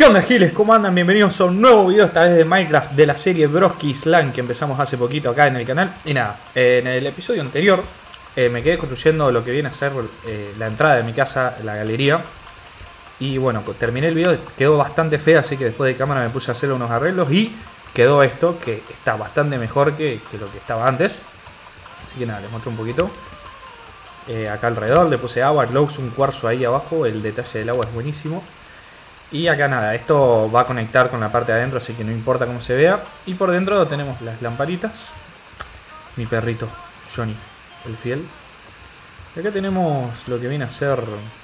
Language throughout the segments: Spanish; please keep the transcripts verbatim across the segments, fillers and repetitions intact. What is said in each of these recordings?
¿Qué onda, giles? ¿Cómo andan? Bienvenidos a un nuevo video, esta vez de Minecraft de la serie Broskis Land que empezamos hace poquito acá en el canal. Y nada, eh, en el episodio anterior eh, me quedé construyendo lo que viene a ser eh, la entrada de mi casa, la galería. Y bueno, terminé el video, quedó bastante fea, así que después de cámara me puse a hacer unos arreglos y quedó esto, que está bastante mejor que, que lo que estaba antes. Así que nada, les muestro un poquito. Eh, acá alrededor le puse agua, glowstone, un cuarzo ahí abajo, el detalle del agua es buenísimo. Y acá nada, esto va a conectar con la parte de adentro, así que no importa cómo se vea. Y por dentro tenemos las lamparitas. Mi perrito, Johnny, el fiel. Y acá tenemos lo que viene a ser...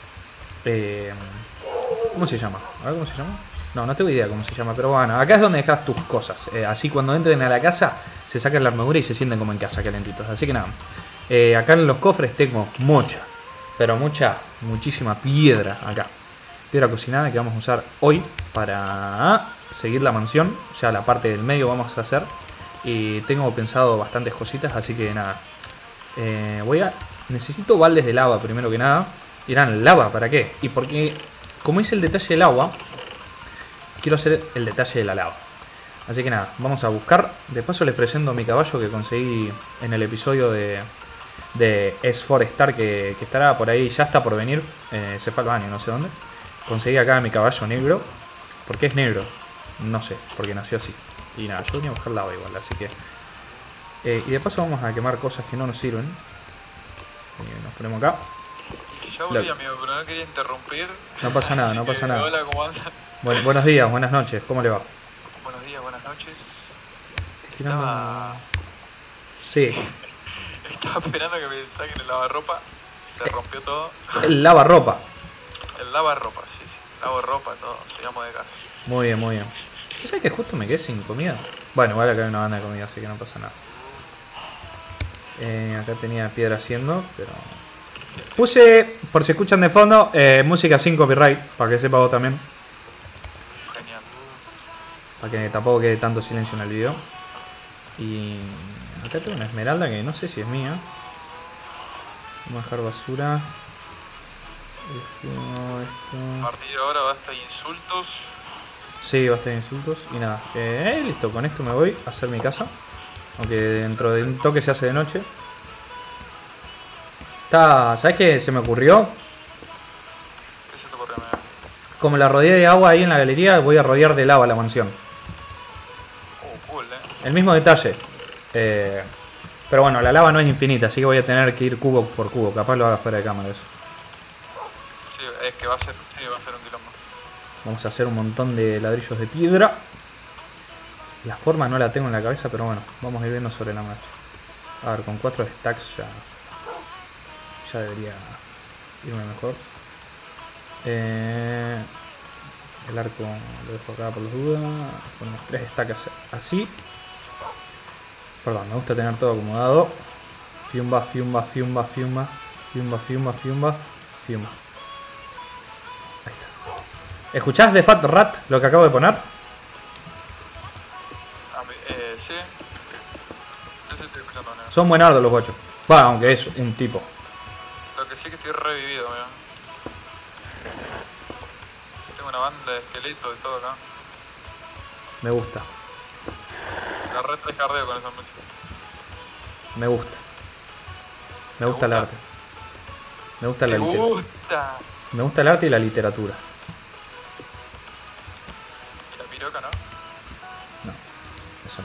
Eh, ¿Cómo se llama? A ver cómo se llama. No, no tengo idea cómo se llama, pero bueno, acá es donde dejas tus cosas. Eh, así cuando entren a la casa, se sacan la armadura y se sienten como en casa, calentitos. Así que nada, eh, acá en los cofres tengo mucha, pero mucha, muchísima piedra acá. Piedra cocinada que vamos a usar hoy para seguir la mansión. Ya la parte del medio vamos a hacer. Y tengo pensado bastantes cositas, así que nada. Eh, voy a... Necesito baldes de lava primero que nada. Dirán, ¿lava para qué? Y porque, como hice el detalle del agua, quiero hacer el detalle de la lava. Así que nada, vamos a buscar. De paso les presento mi caballo que conseguí en el episodio de... de S cuatro Star que, que estará por ahí, ya está por venir. Eh, se fue al baño, no sé dónde. Conseguí acá mi caballo negro. ¿Por qué es negro? No sé, porque nació así. Y nada, yo venía a buscar lava igual, así que... Eh, y de paso vamos a quemar cosas que no nos sirven. Y nos ponemos acá. Yo volví, Lo... amigo, pero no quería interrumpir. No pasa nada, no pasa nada. Hola, ¿cómo anda? Bueno, buenos días, buenas noches, ¿cómo le va? Buenos días, buenas noches. Tirando... Estaba... Sí. Estaba esperando que me saquen el lavarropa. Se rompió todo. El lavarropa. El lavarropa, sí, sí. Lavo ropa, todo. Llegamos de casa. Muy bien, muy bien. ¿Sabes que justo me quedé sin comida? Bueno, igual acá hay una banda de comida, así que no pasa nada. Eh, acá tenía piedra haciendo, pero... Puse, por si escuchan de fondo, eh, música sin copyright, para que sepa vos también. Genial. Para que tampoco quede tanto silencio en el video. Y... acá tengo una esmeralda que no sé si es mía. Vamos a dejar basura. Esto, esto. A partir de ahora basta de insultos. Sí, basta de insultos. Y nada, eh, listo, con esto me voy a hacer mi casa. Aunque dentro de un toque se hace de noche. Está, ¿sabes qué se me ocurrió? ¿Qué se te ocurrió, amigo? Como la rodeé de agua ahí en la galería, voy a rodear de lava la mansión. Oh, cool, eh. El mismo detalle. Eh, pero bueno, la lava no es infinita, así que voy a tener que ir cubo por cubo. Capaz lo haga fuera de cámara eso. Sí, es que va a ser, sí, va a ser un quilombo. Vamos a hacer un montón de ladrillos de piedra. La forma no la tengo en la cabeza, pero bueno, vamos a ir viendo sobre la marcha. A ver, con cuatro stacks ya, ya debería irme mejor. Eh, el arco lo dejo acá por las dudas. Ponemos tres stacks así. Perdón, me gusta tener todo acomodado. Fiumba, fiumba, fiumba, fiumba. Fiumba, fiumba, fiumba, fiumba. Ahí está. ¿Escuchás de Fat Rat lo que acabo de poner? Eh, sí. Yo sí estoy escuchando, amigo. Son buenardos los guachos. Va, aunque es un tipo. Lo que sí que estoy revivido, amigo. Tengo una banda de esqueletos y todo acá. Me gusta. La red tres jardeo con esa música. Me gusta. Me gusta el arte. Me gusta la ¿Te literatura. gusta? Me gusta el arte y la literatura. ¿Y la piroca, no? No, eso no.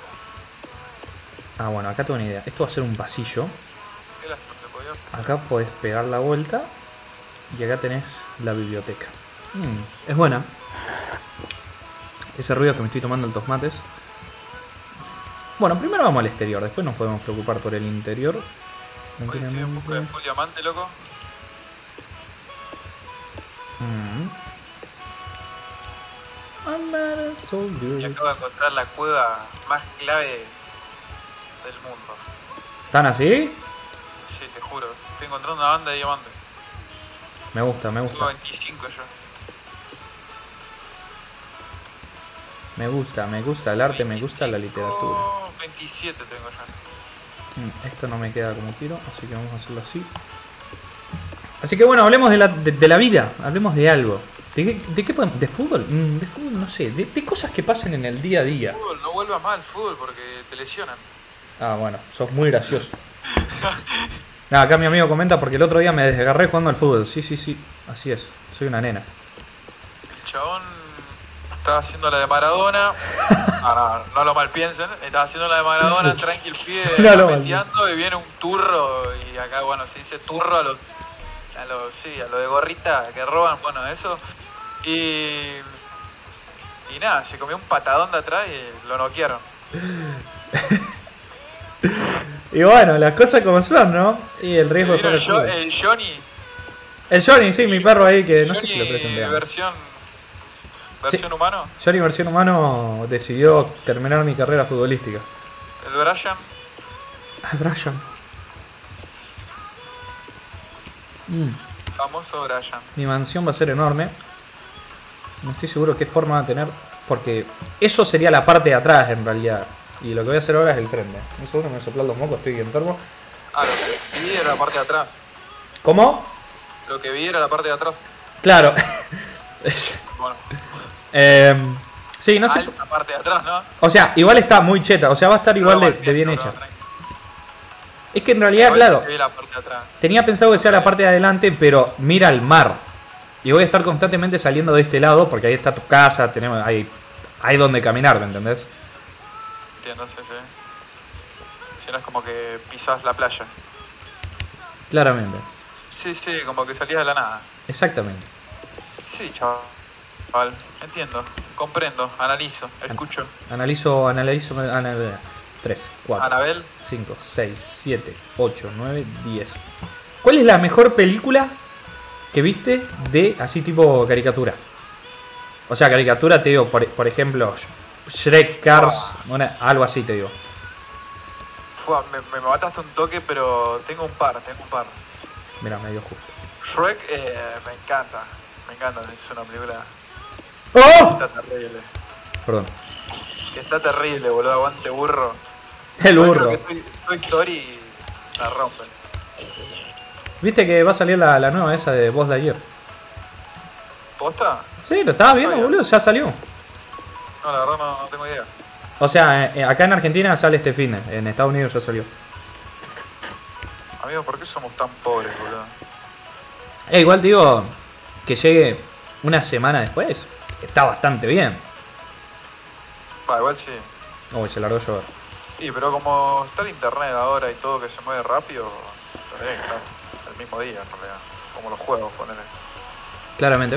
Ah, bueno, acá tengo una idea. Esto va a ser un pasillo. ¿Qué las te podía? Acá podés pegar la vuelta. Y acá tenés la biblioteca. Mm, es buena. Ese ruido que me estoy tomando el tomates. Bueno, primero vamos al exterior. Después nos podemos preocupar por el interior. Oye, estoy un poco de full diamante, loco. Mm. I'm not a soldier. Y acabo de encontrar la cueva más clave del mundo. ¿Están así? Sí, te juro. Estoy encontrando una banda de diamantes. Me gusta, me Tengo gusta. veinticinco yo. Me gusta, me gusta el arte, me gusta la literatura. veintisiete tengo ya. Mm, esto no me queda como quiero, así que vamos a hacerlo así. Así que bueno, hablemos de la, de, de la vida, hablemos de algo. ¿De qué, de qué podemos? ¿De fútbol? Mm, de fútbol no sé. De, de cosas que pasen en el día a día. Fútbol, no vuelvas más al fútbol porque te lesionan. Ah, bueno, sos muy gracioso. Nada, acá mi amigo comenta porque el otro día me desgarré jugando al fútbol. Sí, sí, sí. Así es. Soy una nena. El chabón estaba haciendo la de Maradona. Ah, no, no lo malpiensen. Estaba haciendo la de Maradona, tranqui el pie, No lo metiendo y viene un turro. Y acá, bueno, se dice turro a los, a los, sí, a los de gorrita que roban, bueno, eso. Y, y nada, se comió un patadón de atrás y lo noquearon. Y bueno, las cosas como son, ¿no? Y el riesgo de el, jugar al jo fútbol. el Johnny. El Johnny, sí, mi perro ahí que no Johnny sé si lo presenté. versión, versión Sí. humano. Johnny versión humano decidió terminar mi carrera futbolística. El Brian. Ah, Brian. Mm. Famoso Brian. Mi mansión va a ser enorme. No estoy seguro qué forma va a tener. Porque eso sería la parte de atrás en realidad. Y lo que voy a hacer ahora es el frente. Un segundo, me voy a soplar los mocos, estoy enfermo. Ah, lo que vi era la parte de atrás. ¿Cómo? Lo que vi era la parte de atrás. Claro. Bueno, eh, sí, no sé. alta parte de atrás, ¿no? O sea, igual está muy cheta. O sea, va a estar igual No, de, mal de bien pienso, hecha. no, tranqui. Es que en realidad, A ver claro, si vi la parte de atrás. tenía pensado que sea la parte de adelante, pero mira el mar. Y voy a estar constantemente saliendo de este lado porque ahí está tu casa, tenemos hay, hay donde caminar, ¿me entendés? Entiendo, sí, sí. Si no es como que pisás la playa. Claramente. Sí, sí, como que salías de la nada. Exactamente. Sí, chaval. Chaval, entiendo, comprendo, analizo, escucho. Analizo, analizo, analizo. tres, cuatro, Anabel, cinco, seis, siete, ocho, nueve, diez. ¿Cuál es la mejor película que viste de así tipo caricatura? O sea, caricatura te digo, por, por ejemplo, Shrek, Cars, una- algo así te digo. fua, me, me mataste un toque, pero tengo un par, tengo un par. Mira, medio justo. Shrek, eh, me encanta, me encanta, es una película ¡Oh! que está terrible. Perdón. Que está terrible, boludo, aguante burro. El Yo burro. creo que Toy, Toy Story la rompen. ¿Viste que va a salir la, la nueva esa de Buzz Lightyear? ¿Posta? Sí, lo estaba viendo, Sabía. boludo, ya salió. No, la verdad no, no tengo idea. O sea, eh, acá en Argentina sale este fin, en Estados Unidos ya salió. Amigo, ¿por qué somos tan pobres, boludo? Eh, igual te digo, que llegue una semana después, está bastante bien. Va, igual sí. Uy, se largó a llover. Sí, pero como está el internet ahora y todo que se mueve rápido, tendría que estar el mismo día en realidad. Como los juegos, ponele. Claramente.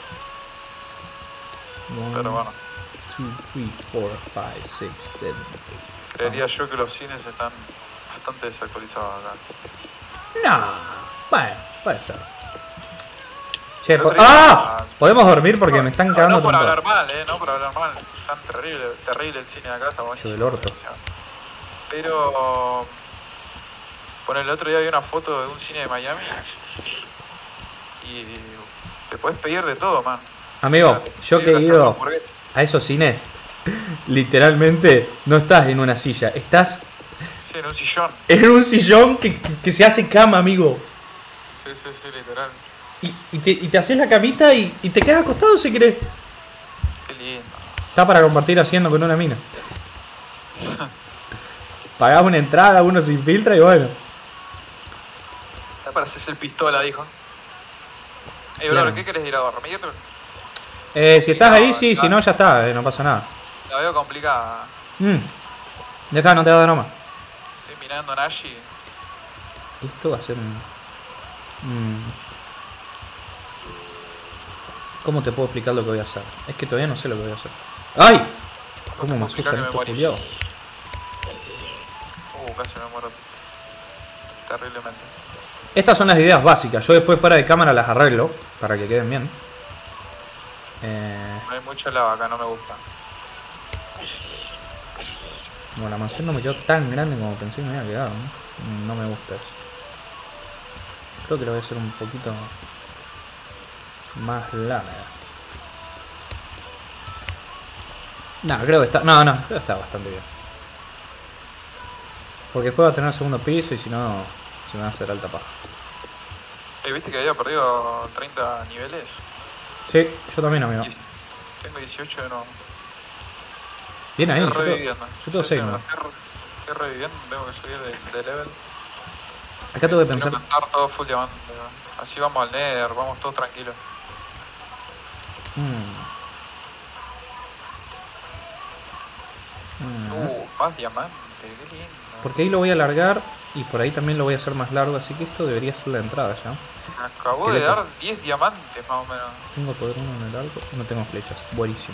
Pero bueno, two, three, four, five, six, seven, eight. creería yo que los cines están bastante desactualizados acá. No, bueno, puede ser. Che, El po- otro día- ¡ah! Podemos dormir porque No, me están no, cagando no por con todo. hablar mal, eh, no por hablar mal. Tan terrible, terrible el cine de acá, está buenísimo. del orto. Pero... Bueno, el otro día vi una foto de un cine de Miami y te puedes pedir de todo, man. Amigo, yo que he ido Hamburguesa. a esos cines, literalmente no estás en una silla, estás Sí, en un sillón. en un sillón que, que- que se hace cama, amigo. Sí, sí, sí, literal. Y, y te, y te haces la camita y, y te quedas acostado si querés. Qué lindo. Está para compartir haciendo con una mina. Pagás una entrada, uno se infiltra y bueno. Está para hacerse el pistola, dijo. Eh, Claro. bro, ¿qué querés ir a dormir? Eh, si estás No, ahí, sí, no. si no, ya está, eh, no pasa nada. La veo complicada. Mm. Deja, no te va a dar nomás. Estoy mirando a Nashi. Esto va a ser un... Mm. ¿Cómo te puedo explicar lo que voy a hacer? Es que todavía no sé lo que voy a hacer. ¡Ay! ¿Cómo me Complicado asustan que me estos morí. culiados? Uh, casi me muero. Terriblemente. Estas son las ideas básicas. Yo después fuera de cámara las arreglo para que queden bien. Eh, No hay mucha lava acá, no me gusta. bueno, la mansión no me quedó tan grande como pensé que me había quedado, ¿no? No me gusta eso. Creo que lo voy a hacer un poquito más larga. No, creo que está. No, no, creo que está bastante bien. Porque después va a tener segundo piso y si no, se me va a hacer alta paja. Eh, ¿viste que había perdido treinta niveles? Sí, yo también, amigo. Tengo dieciocho de nuevo. Bien ahí, yo Estoy tengo, reviviendo. yo tengo Sí, seis, sí, me ¿no? la estoy, re- estoy reviviendo, tengo que subir de, de level. Acá tengo que Quiero pensar. cantar todo full diamante. ¿no? Así vamos al Nether, vamos todos tranquilos. Mm. Mm. Uh, más diamante, qué lindo. Porque ahí lo voy a alargar y por ahí también lo voy a hacer más largo, así que esto debería ser la entrada ya. Me acabó ¿Qué de le dar diez diamantes más o menos. Tengo poder uno en el arco, no tengo flechas, buenísimo.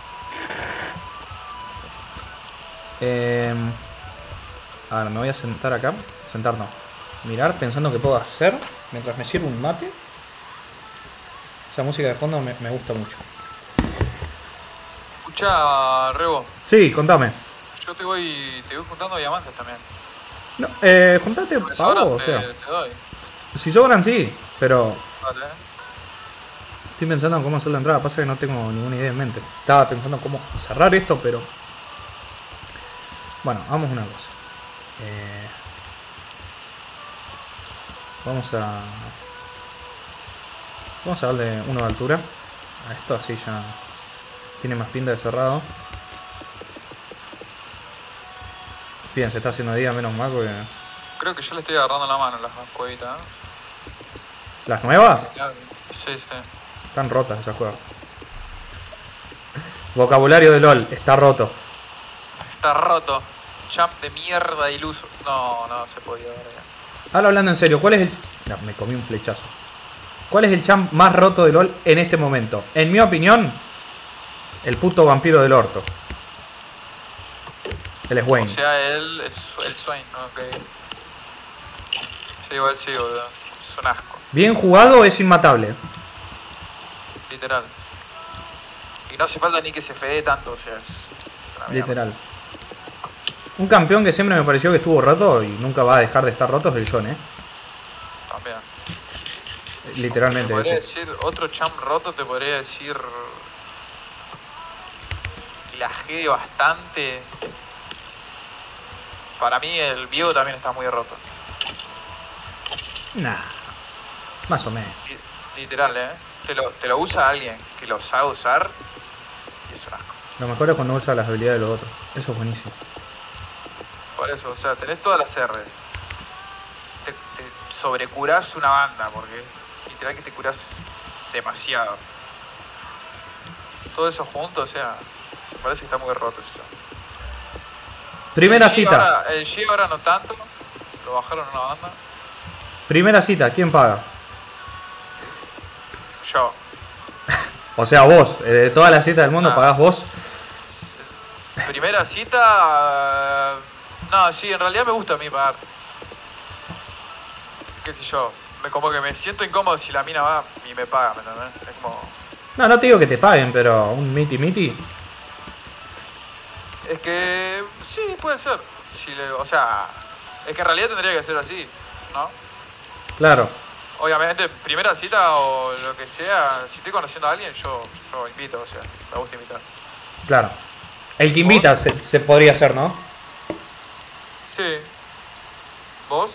Eh, a ver, me voy a sentar acá. Sentar no. Mirar pensando qué puedo hacer mientras me sirvo un mate. Esa música de fondo me, me gusta mucho. Escucha, Rebo, Sí, contame. yo te voy, te voy juntando diamantes también. No, eh, juntate Me sobran, pavo, o te, sea. te doy. Si sobran sí, pero Vale. estoy pensando en cómo hacer la entrada. Pasa que no tengo ninguna idea en mente. Estaba pensando en cómo cerrar esto, pero bueno, vamos a una cosa. Eh, vamos a Vamos a darle uno de altura a esto, así ya tiene más pinta de cerrado. Bien, se está haciendo día, menos mal, porque Creo que yo le estoy agarrando la mano a las cuevitas. las nuevas Sí, sí. están rotas esas cuevas. Vocabulario de LOL, está roto. Está roto. Champ de mierda iluso. No, no se podía ver ya. Ahora hablando en serio, ¿cuál es el...? No, me comí un flechazo. ¿Cuál es el champ más roto de LOL en este momento? En mi opinión, el puto vampiro del orto. El Swain. O sea, él es el Swain, ¿no? Que... Sí, igual sí, boludo. Es un asco. Bien jugado, es inmatable. Literal. Y no hace falta ni que se fede tanto, o sea, es una mierda. Literal. Un campeón que siempre me pareció que estuvo roto y nunca va a dejar de estar roto es el John, eh. También. Literalmente. Te podría Eso. decir, otro champ roto te podría decir que la jede bastante. Para mí el Viego también está muy roto. Nah. Más o menos. Li- Literal, eh. Te lo, te lo usa alguien que lo sabe usar y es un asco. Lo mejor es cuando usa las habilidades de los otros. Eso es buenísimo. Por eso, o sea, tenés todas las R. Te, te sobrecurás una banda, porque literal que te curás demasiado. Todo eso junto, o sea, me parece que está muy roto eso. Primera el G cita. Ahora, el G ahora no tanto, lo bajaron una banda. Primera cita, ¿quién paga? Yo. O sea, vos, eh, de todas las citas del mundo Ah. pagás vos. Primera cita... No, sí, en realidad me gusta a mí pagar. Qué sé yo, me, como que me siento incómodo si la mina va y me paga, ¿me entendés? Es como... No, no te digo que te paguen, pero un miti miti. Es que... Sí, puede ser. Si le, o sea, es que en realidad tendría que ser así, ¿no? Claro. Obviamente, primera cita o lo que sea, si estoy conociendo a alguien, yo, yo invito, o sea, me gusta invitar. Claro. El que invita se, se podría hacer, ¿no? Sí. ¿Vos?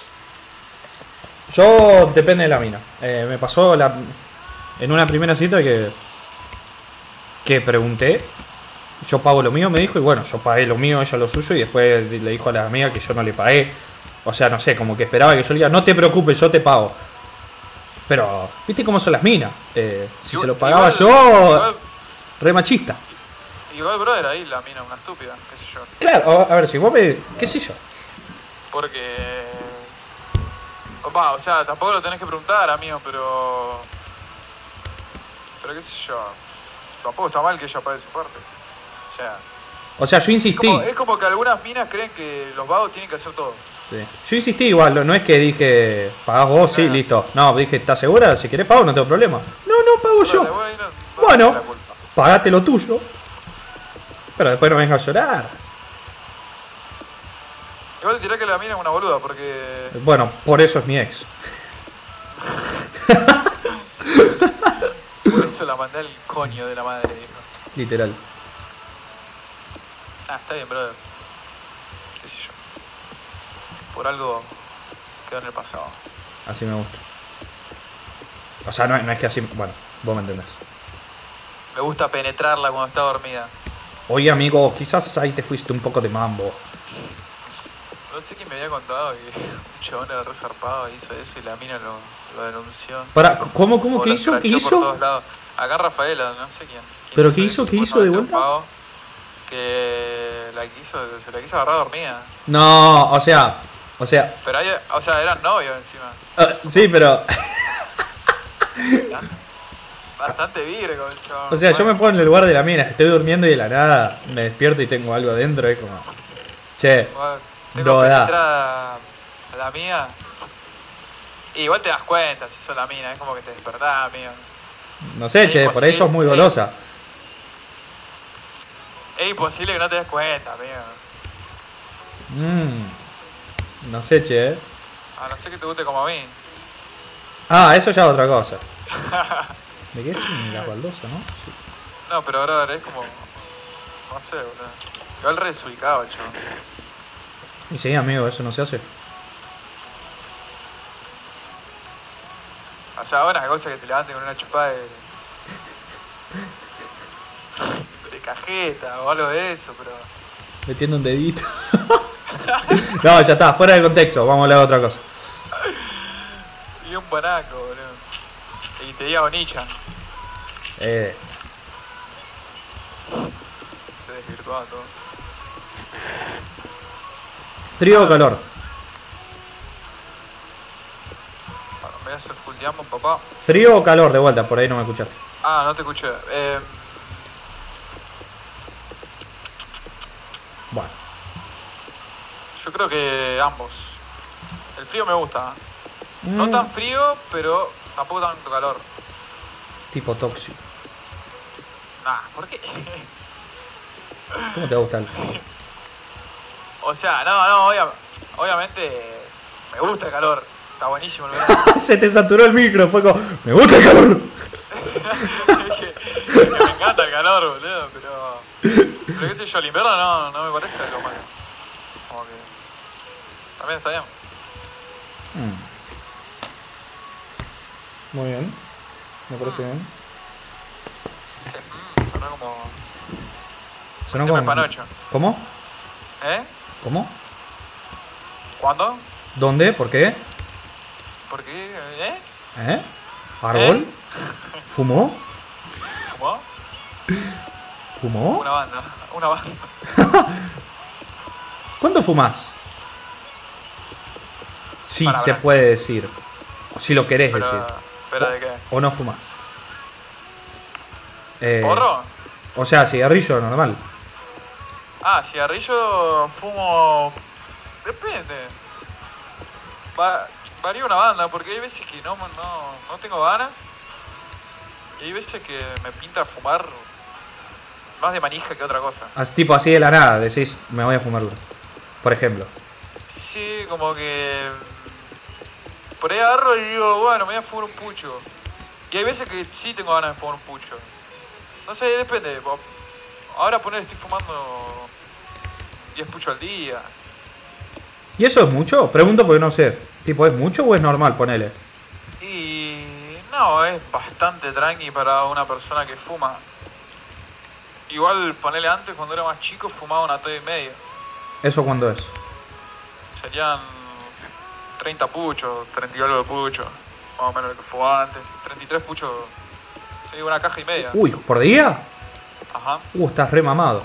Yo depende de la mina. Eh, me pasó la, en una primera cita que que pregunté. Yo pago lo mío, me dijo, y bueno, yo pagué lo mío, ella lo suyo, y después le dijo a la amiga que yo no le pagué. O sea, no sé, como que esperaba que yo le diga, no te preocupes, yo te pago. Pero, ¿viste cómo son las minas? Eh, si Igual- se lo pagaba igual- yo, Igual, re machista. igual, brother, ahí la mina, una estúpida, qué sé yo. Claro, a ver, si vos me... qué sé yo. Porque... Va, o sea, tampoco lo tenés que preguntar, amigo, pero... Pero qué sé yo. Tampoco está mal que ella pague su parte. O sea... O sea, yo insistí. Como, es como que algunas minas creen que los vagos tienen que hacer todo. Sí. Yo insistí igual, no es que dije, pagás vos, sí, Ah. listo. No, dije, ¿estás segura? Si querés pago, no tengo problema. No, no, pago yo. Dale, bueno, no- no Bueno. tenés la culpa. Pagate lo tuyo. Pero después no vengas a llorar. Igual te diré que la mina es una boluda porque... Bueno, por eso es mi ex. Por eso la mandé al coño de la madre, dijo. Literal. Ah, está bien, brother. Qué sé yo. Por algo quedó en el pasado. Así me gusta. O sea, no, no es que así... Bueno, vos me entendés. me gusta penetrarla cuando está dormida. Oye, amigo, quizás ahí te fuiste un poco de mambo. No sé quién me había contado que un chabón era re zarpado y hizo eso y la mina lo, lo denunció. Para, ¿cómo, cómo, O qué lo hizo? ¿Qué escrachó por hizo? todos lados. Acá en Rafaela, no sé quién. quién ¿Pero qué hizo? eso, ¿Qué hizo de supuestamente un vuelta? pavo que la quiso, se la quiso agarrar dormida. No, o sea, o sea, Pero hay, o sea, eran novios encima. uh, sí, pero, Bastante virgo el chabón. o sea, yo me Bueno, pongo en el lugar de la mina, estoy durmiendo y de la nada me despierto y tengo algo adentro, es como, che, bueno, tengo no da. penetrada a la mía. Y igual te das cuenta si sos la mina, es como que te despertás, amigo. No sé, Es che, por eso es muy imposible, golosa. Es imposible que no te des cuenta, amigo. Mmm, no sé, che. A no ser que te guste como a mí. Ah, eso ya es otra cosa. ¿De qué es la baldosa, no? Sí. No, pero ahora es como... No sé, boludo. Igual re desubicado, chabón. Y sí, amigo, eso no se hace. O sea, buenas cosas que te levanten con una chupada de... de cajeta o algo de eso, pero... Metiendo un dedito. No, ya está, fuera de contexto, vamos a hablar de otra cosa. Y un banaco, boludo. Y te diga Onichan. Eh, Se desvirtuaba todo. ¿frío o calor? Bueno, me voy a hacer full diamond, papá. ¿Frío o calor? De vuelta, por ahí no me escuchaste. Ah, no te escuché. Eh, Bueno, yo creo que ambos. El frío me gusta. mm, No tan frío, pero tampoco tanto calor. tipo tóxico. Nah, ¿por qué? ¿Cómo te gusta el frío? O sea, no, no, obvia- obviamente me gusta el calor. Está buenísimo el verano. Se te saturó el micro, fue como, me gusta el calor. Es que, es que me encanta el calor, boludo, pero... Pero qué sé yo, el invierno no, no me parece algo malo. Como que... También está bien. Mm. Muy bien, me parece bien. Sí, mm, sonó como... Sonó tema como... panocho. ¿Cómo? ¿Eh? ¿Cómo? ¿Cuándo? ¿Dónde? ¿Por qué? ¿Por qué? ¿Eh? ¿Eh? ¿Árbol? ¿Eh? ¿Fumó? ¿Cómo? ¿Fumó? Una banda, una banda. ¿Cuánto fumás? Sí, Para, se para. puede decir. O si lo querés Pero, decir. ¿pero de qué? O no fumás. Eh, ¿Porro? O sea, cigarrillo normal. Ah, cigarrillo fumo... Depende. Va, varía una banda, porque hay veces que no, no, no tengo ganas. Y hay veces que me pinta fumar más de manija que otra cosa. Así, tipo así de la nada, decís, me voy a fumar uno. Por ejemplo. Sí, como que... Por ahí agarro y digo, bueno, me voy a fumar un pucho. Y hay veces que sí tengo ganas de fumar un pucho. No sé, depende. Ahora poner estoy fumando diez puchos al día. ¿Y eso es mucho? Pregunto porque no sé. Tipo, ¿es mucho o es normal? Ponele. Y no, es bastante tranqui para una persona que fuma. Igual, ponele antes, cuando era más chico, fumaba una toalla y media. ¿Eso cuándo es? Serían treinta puchos, treinta y algo de puchos. Más o menos lo que fumaba antes. treinta y tres puchos, sí, una caja y media. Uy, ¿por día? Ajá. Uh, estás re mamado.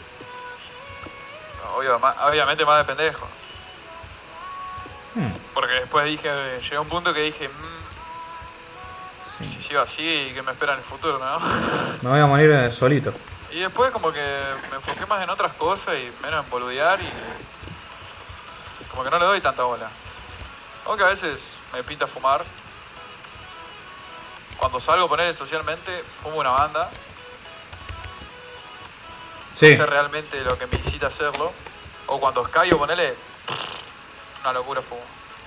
Obvio, ma- obviamente más de pendejo. Hmm, Porque después dije, llegué a un punto que dije, mmm, sí. si sigo así, ¿qué me espera en el futuro, no? Me voy a morir eh, solito. Y después como que me enfoqué más en otras cosas y menos en boludear y como que no le doy tanta bola. Aunque a veces me pinta fumar. Cuando salgo a poner socialmente, fumo una banda. Sí. No sé realmente lo que me incita a hacerlo. O cuando escayo, ponele, una locura fumo.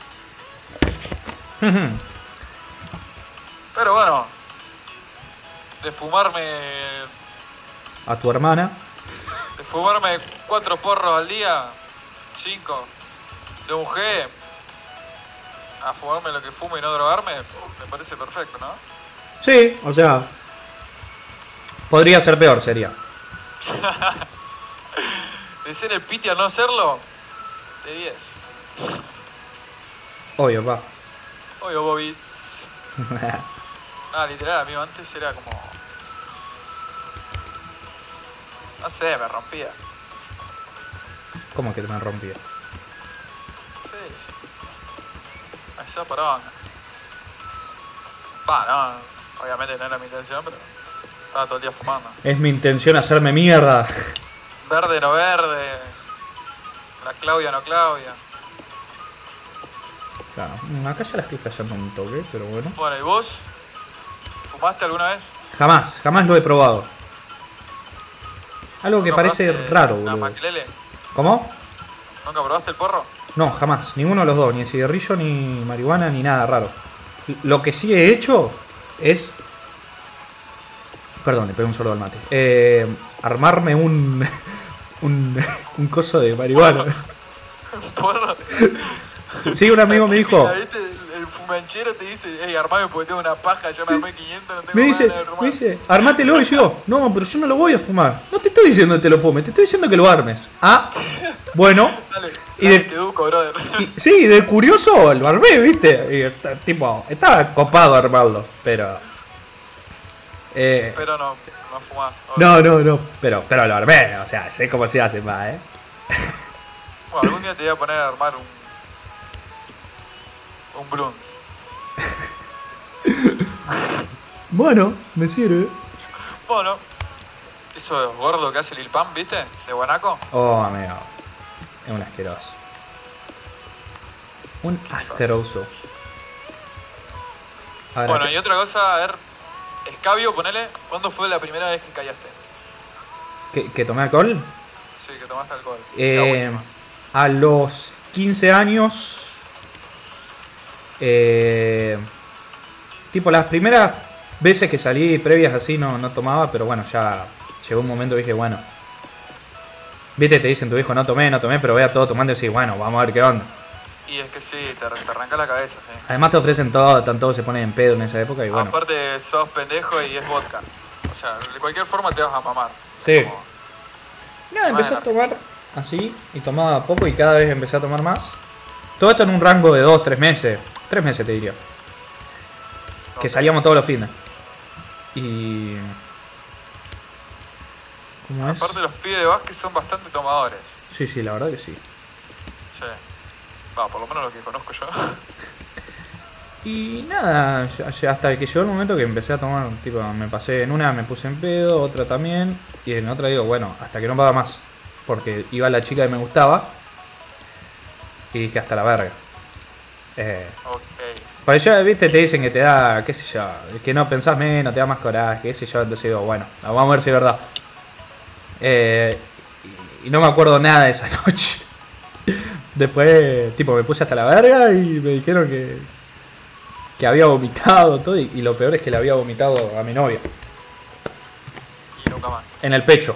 Pero bueno, de fumarme, A tu hermana. de fumarme cuatro porros al día, cinco, de un G, a fumarme lo que fumo y no drogarme, me parece perfecto, ¿no? Sí, o sea. Podría ser peor, sería. De ser el piti al no hacerlo, de diez. Obvio, pa. Obvio, Bobis. Ah, literal, amigo, antes era como... No sé, me rompía. ¿Cómo que te me rompía? Sí, sí. Esa paraba. Va, no, obviamente no era mi intención, pero estaba todo el día fumando. Es mi intención hacerme mierda. Verde no verde. La Claudia no Claudia. Claro, acá ya la estoy flasheando un toque, pero bueno. Bueno, ¿y vos? ¿Fumaste alguna vez? Jamás, jamás lo he probado. Algo que ¿Nunca parece probaste raro, una boludo. maquilele? ¿Cómo? ¿Nunca probaste el porro? No, jamás. Ninguno de los dos. Ni el cigarrillo, ni marihuana, ni nada raro. Lo que sí he hecho es... Perdón, le pegué un solo al mate. Eh, armarme un... Un, un coso de marihuana. ¿Porro? Sí, un amigo me dijo... ¿Viste? El fumanchero te dice, hey, armame porque tengo una paja, yo Sí. me armé quinientos, no tengo Me dice, ganas de armar. me dice, armátelo. Y yo, no, pero yo no lo voy a fumar. No te estoy diciendo que te lo fumes, te estoy diciendo que lo armes. Ah, bueno. Dale, Y dale, de- te educo, brother. Y, sí, de curioso lo armé, ¿viste? Y, está- tipo, estaba copado armarlo, pero... Eh, Pero no, no fumás. obvio. no, no, no, pero, pero lo armé, o sea, sé cómo se hace más, ¿eh? Bueno, algún día te voy a poner a armar un... Un Brun. Bueno, me sirve. Bueno, eso gordo que hace Lil Pam, ¿viste? De Guanaco. Oh, amigo, es un asqueroso. Un asqueroso. Ahora, Bueno, ¿qué- y otra cosa, a ver, Escabio, ponele, ¿cuándo fue la primera vez que callaste? ¿que, que tomé alcohol? Sí, que tomaste alcohol. Eh, La última. a los quince años, eh, tipo las primeras veces que salí previas así no, no tomaba, pero bueno, ya llegó un momento que dije, bueno, viste, te dicen tu hijo no tomé, no tomé, pero vea todo tomando y decís, bueno, vamos a ver qué onda. Y es que sí, te, te arranca la cabeza, sí. Además te ofrecen todo, tan todos se ponen en pedo en esa época y bueno. Aparte sos pendejo y es vodka. O sea, de cualquier forma te vas a mamar. Sí. Como- Nada, empecé a Madre. tomar así y tomaba poco y cada vez empecé a tomar más. Todo esto en un rango de dos, tres meses. tres meses te diría. Que salíamos todos los fines. Y... ¿Cómo es? Aparte los pibes de básquet son bastante tomadores. Sí, sí, la verdad que sí. Sí. Va, por lo menos lo que conozco yo. Y nada, ya- ya hasta que llegó el momento que empecé a tomar, tipo, me pasé en una, me puse en pedo, otra también, y en otra digo, bueno, hasta que no paga más. Porque iba la chica que me gustaba, y dije, hasta la verga. Eh, Ok. Porque ya, viste, te dicen que te da, qué sé yo, que no pensás menos, te da más coraje, qué sé yo, entonces digo, bueno, vamos a ver si es verdad. Eh, y, y no me acuerdo nada de esa noche. Después, tipo, me puse hasta la verga y me dijeron que, que había vomitado todo, y, y lo peor es que le había vomitado a mi novia, Y nunca más. en el pecho,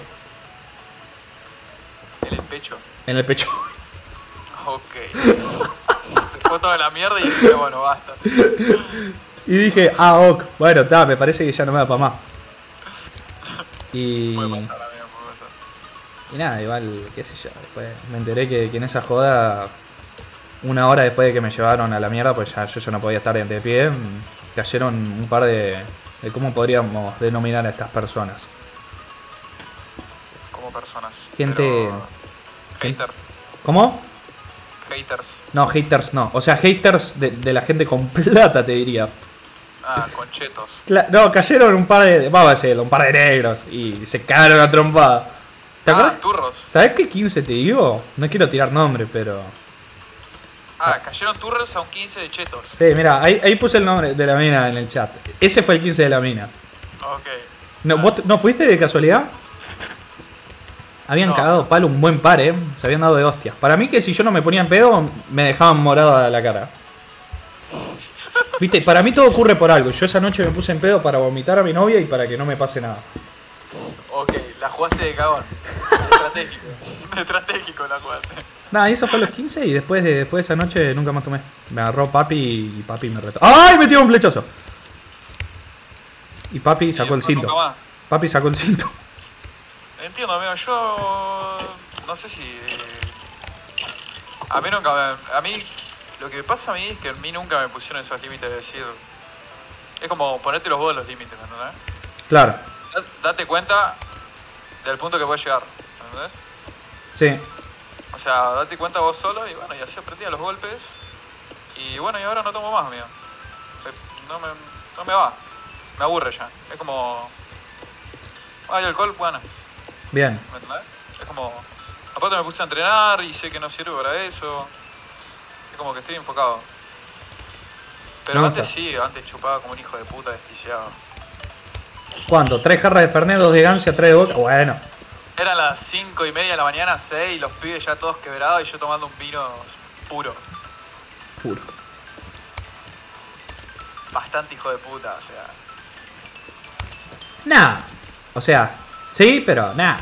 En el pecho. en el pecho. Ok. Se fue toda la mierda y dije, bueno, basta. Y dije, ah, ok, bueno, está, me parece que ya no me da para más. Y... Puede pasar, amigo, puede pasar. Y nada, igual, qué sé yo, después me enteré que, que en esa joda, una hora después de que me llevaron a la mierda, pues ya yo ya no podía estar de pie, mm, cayeron un par de, de cómo podríamos denominar a estas personas. Como personas. Gente- Pero... Hater. ¿Cómo? Haters. No, haters no, o sea, haters de, de la gente con plata, te diría. Ah, conchetos. Cla- no, cayeron un par de, vamos a decirlo, un par de negros y se cagaron a trompada. ¿Te Ah, acuerdas? turros. ¿Sabés qué quince te digo? No quiero tirar nombre, pero... Ah, cayeron turros a un quince de chetos. Sí, mira, ahí, ahí puse el nombre de la mina en el chat. Ese fue el quince de la mina. Ok. No, ¿vos t- no fuiste de casualidad? Habían No. cagado palo un buen par, eh. Se habían dado de hostias. Para mí que si yo no me ponía en pedo, me dejaban morada la cara. Viste, para mí todo ocurre por algo. Yo esa noche me puse en pedo para vomitar a mi novia y para que no me pase nada. Ok, la jugaste de cagón. Estratégico. Estratégico la jugaste. Nada, y eso fue a los quince y después de, después de esa noche nunca más tomé. Me agarró papi y papi me retó. ¡Ay! Me tiró un flechazo. Y papi sacó Y el después cinto. nunca más. Papi sacó el cinto. Entiendo, amigo, yo no sé si... A mí nunca me... A mí, lo que me pasa a mí es que a mí nunca me pusieron esos límites de decir... Es como ponerte los vos los límites, ¿entendés? Claro. Date cuenta del punto que puedes llegar, ¿entendés? Sí. O sea, date cuenta vos solo y bueno, y así aprendí a los golpes. Y bueno, y ahora no tomo más, amigo. No me, no me va. Me aburre ya. Es como... Hay alcohol, bueno. Bien. ¿Me entendés? Es como... Aparte me puse a entrenar y sé que no sirve para eso. Es como que estoy enfocado. Pero Me antes gusta. sí, antes chupaba como un hijo de puta desquiciado. ¿Cuánto? ¿Tres jarras de Fernet, dos de Gancia, tres de Boca? Bueno. Eran las cinco y media de la mañana, seis, y los pibes ya todos quebrados y yo tomando un vino puro. Puro. Bastante hijo de puta, o sea. Nah. O sea, sí, pero nah.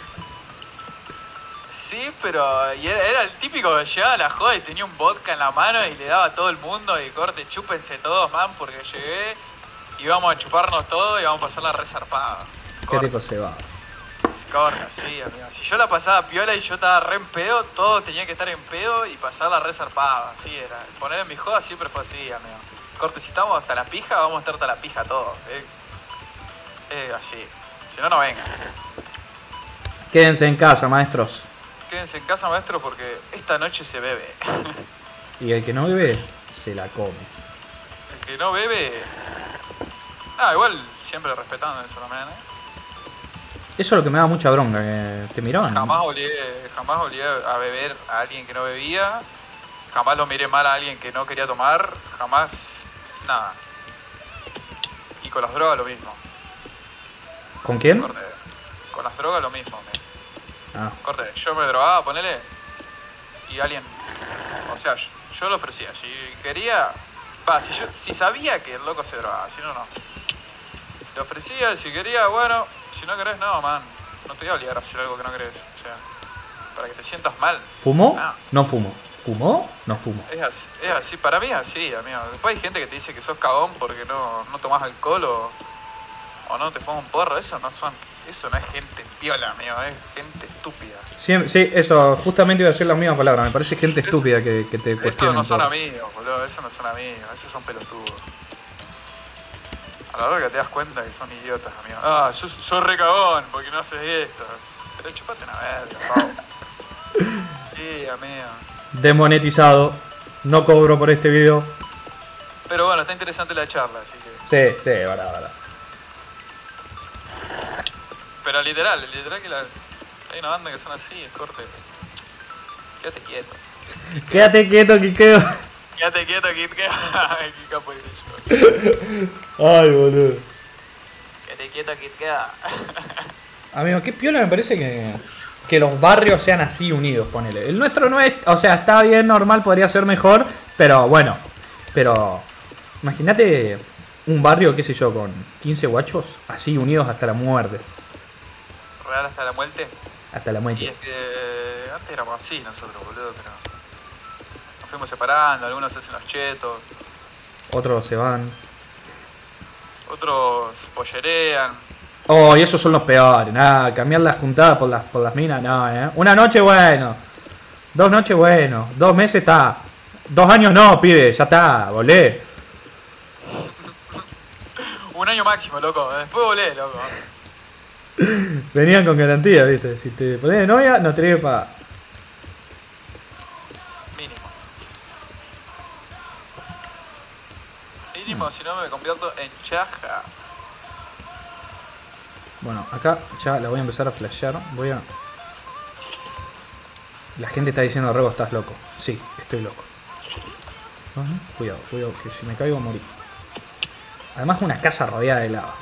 Sí, pero y era, era el típico que llegaba a la joda y tenía un vodka en la mano y le daba a todo el mundo y corte, chúpense todos, man, porque llegué y vamos a chuparnos todo y vamos a pasarla re zarpada. ¿Qué tipo se va? Corta, sí, amigo. Si yo la pasaba piola y yo estaba re en pedo, todos tenían que estar en pedo y pasarla re zarpada. Así era. Poner en mi joda siempre fue así, amigo. Corte, si estamos hasta la pija, vamos a estar hasta la pija todos. Es eh, así. Si no, no vengan. Quédense en casa, maestros. Quédense en casa, maestro, porque esta noche se bebe. Y el que no bebe, se la come. El que no bebe... Ah, igual siempre respetando eso también, ¿eh? Eso es lo que me da mucha bronca, que te miraban. Jamás olvidé, jamás olvidé a beber a alguien que no bebía. Jamás lo miré mal a alguien que no quería tomar. Jamás... Nada. Y con las drogas lo mismo. ¿Con quién? Corte, con las drogas lo mismo. Me... Ah. Corte, yo me drogaba, ponele. Y alguien... O sea, yo, yo lo ofrecía. Si quería... Va, si, yo, si sabía que el loco se drogaba, si no, no. Le ofrecía, si quería, bueno... Si no querés, no, man. No te voy a obligar a hacer algo que no querés. O sea, para que te sientas mal. ¿Fumó? No. No fumo. ¿Fumó? No fumo. Es así, es así, para mí es así, amigo. Después hay gente que te dice que sos cagón porque no, no tomás alcohol o, o no te fumas un porro. Eso no son, eso no es gente piola, amigo, es gente estúpida. Sí, sí, eso, justamente iba a decir las mismas palabras. Me parece gente Eso- estúpida que, que te Esos cuestiona. no son amigos, boludo, esos no son amigos, esos son pelotudos. A la hora que te das cuenta que son idiotas, amigo. Ah, sos, sos re cagón porque no haces esto. Pero chupate una verga, pavo. Sí, amigo. Desmonetizado. No cobro por este video. Pero bueno, está interesante la charla, así que... Sí, sí, verdad, verdad. Pero literal, literal que la... hay una banda que son así, es corte. Quédate quieto. Quédate quieto, Kikeo. Quédate quieto, Kit. Ay, qué capo de grillo. Ay, boludo. Quédate quieto, Kit. Amigo, qué piola me parece que, que los barrios sean así unidos, ponele. El nuestro no es, o sea, está bien, normal, podría ser mejor, pero bueno. Pero imagínate un barrio, qué sé yo, con quince guachos así unidos hasta la muerte. Real hasta la muerte. Hasta la Y muerte. es que antes éramos así nosotros, boludo, pero... Nos fuimos separando, algunos hacen los chetos, Otros se van. otros pollerean. Oh, y esos son los peores. Nada, cambiar las juntadas por las, por las minas, no, eh. Una noche, bueno. Dos noches, bueno. Dos meses está. Dos años no, pibe, ya está, volé. Un año máximo, loco. Después volé, loco. Venían con garantía, viste. Si te pones de novia, no tenés que pagar. Mínimo. Mínimo, si no me convierto en chaja. Bueno, acá ya la voy a empezar a flashear. Voy a... La gente está diciendo, Rego, estás loco. Sí, estoy loco. Ajá, cuidado, cuidado, que si me caigo morir. Además una casa rodeada de lava.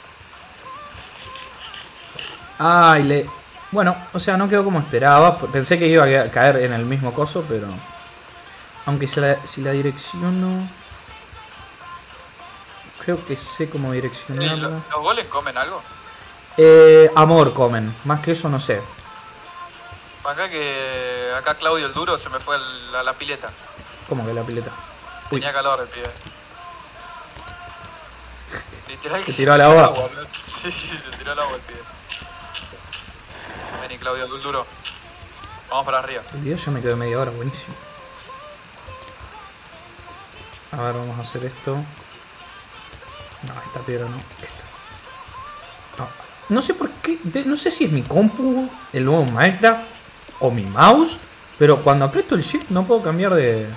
Ay, le... Bueno, o sea, no quedó como esperaba. Pensé que iba a caer en el mismo coso, pero... Aunque si la, si la direcciono... Creo que sé cómo Ey, direccionarla. ¿lo- ¿Los goles comen algo? Eh, amor comen. Más que eso no sé. Acá que... Acá Claudio el Duro se me fue el- a la pileta. ¿Cómo que la pileta? Uy. Tenía calor el pibe. Literal Se que tiró al agua. boludo. Sí, sí, se tiró al agua el pibe. Vení, Claudio, dul duro. Vamos para arriba. El video ya me quedó media hora, buenísimo. A ver, vamos a hacer esto. No, esta piedra no. Esta. No, no sé por qué. de- No sé si es mi compu, el nuevo Minecraft o mi mouse. Pero cuando aprieto el shift no puedo cambiar de.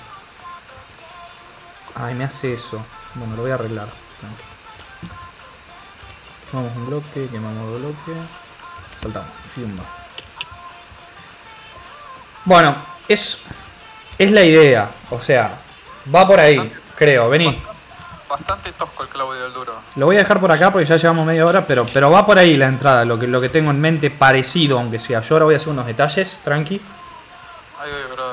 Ay, me hace eso. Bueno, lo voy a arreglar. Tranqui. Quemamos un bloque, quemamos otro bloque. Saltamos. Fiumba. Bueno, es. Es la idea. O sea, va por ahí, creo. Vení. Bastante tosco el Claudio del duro. Lo voy a dejar por acá porque ya llevamos media hora, pero, pero va por ahí la entrada, lo que, lo que tengo en mente parecido, aunque sea. Yo ahora voy a hacer unos detalles, tranqui. Ay, ay, brother.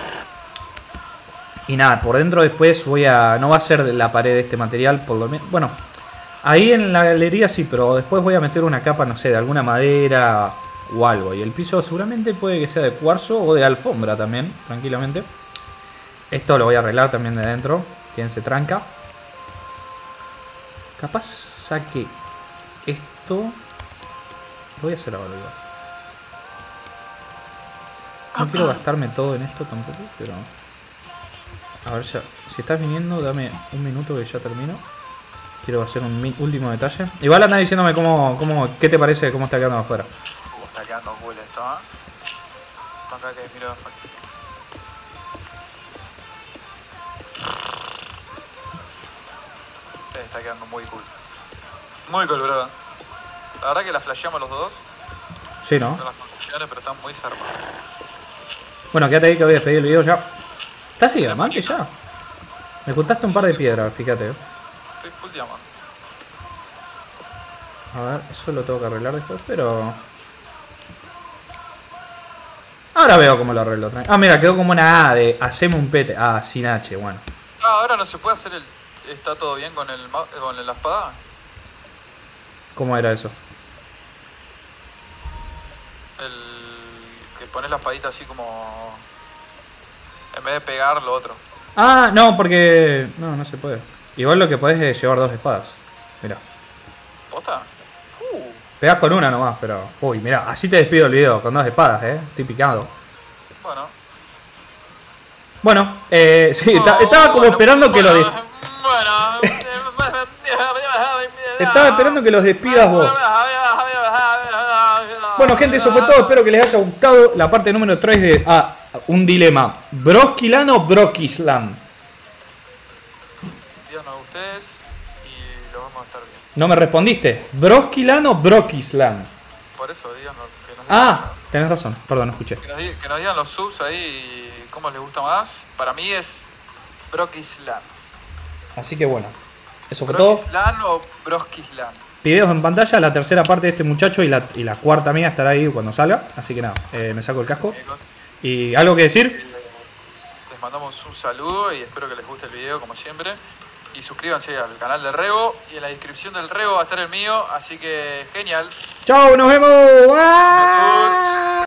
Y nada, por dentro después voy a... No va a ser de la pared de este material, por lo menos... Bueno, ahí en la galería sí, pero después voy a meter una capa, no sé, de alguna madera o algo. Y el piso seguramente puede que sea de cuarzo o de alfombra también, tranquilamente. Esto lo voy a arreglar también de dentro, quien se tranca. Capaz saque esto. Lo voy a hacer ahora igual. No quiero gastarme todo en esto tampoco, pero... A ver, ya. Si estás viniendo, dame un minuto que ya termino. Quiero hacer un mi- último detalle. Igual anda diciéndome cómo, cómo, qué te parece, cómo está quedando afuera. Uh, está quedando cool esto, ¿eh? Acá que miro. Sí, está quedando muy cool. Muy cool, bro. La verdad que la flasheamos los dos. Sí, ¿no? Son las construcciones, pero están muy zarpadas. Bueno, quédate ahí que voy a despedir el video ya. ¿Estás de diamante ya? Me contaste un par de piedras, fíjate. Estoy full diamante. A ver, eso lo tengo que arreglar después, pero... Ahora veo cómo lo arreglo. Ah, mira, quedó como una A de haceme un pete. Ah, sin H, bueno. Ah, ahora no se puede hacer el... ¿Está todo bien con, el, ma- con la espada? ¿Cómo era eso? El... Que pones la espadita así como... En vez de pegar lo otro. Ah, no, porque... No, no se puede. Igual lo que podés es llevar dos espadas. Mira. ¿Posta? Uh, Pegás con una nomás, pero... Uy, mira, así te despido el video, con dos espadas, eh. Estoy picado. bueno. Bueno, eh, sí, Oh, ta- estaba como bueno, esperando que lo des- Bueno. Estaba esperando que los despidas vos. Bueno, gente, eso fue todo. Espero que les haya gustado la parte número tres de ah, un dilema. ¿Broskilan o Brokislan? Díganos ustedes y lo vamos a estar bien. No me respondiste. ¿Broskilan o Brokislan? Por eso, díganos que nos digan, Ah, tenés razón. Perdón, no escuché. que nos, di- que nos digan los subs ahí cómo les gusta más. Para mí es Brokislan. Así que bueno. Eso fue todo. ¿Brokislan o Broskislan? Videos en pantalla. La tercera parte de este muchacho y la, y la cuarta mía estará ahí cuando salga. Así que nada, eh, me saco el casco. Chicos, ¿Y algo que decir? les mandamos un saludo y espero que les guste el video como siempre. Y suscríbanse al canal de Rego. Y en la descripción del Rego va a estar el mío. Así que genial. ¡Chao! ¡Nos vemos! ¡Ah!